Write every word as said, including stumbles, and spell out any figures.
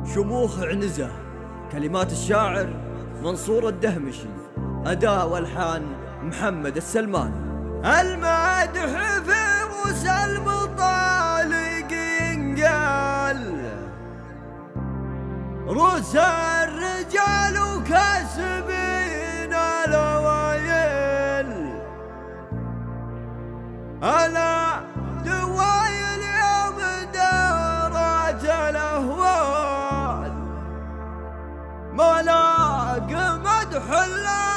شموخ عنزة. كلمات الشاعر منصور الدهمشي. أداء والحان محمد السلماني. المدح في موسى المطالق ينقال، رؤوس الرجال وكاسبين الأوائل. أنا دوايل يوم دارت الأهوال، ملاق مدح الله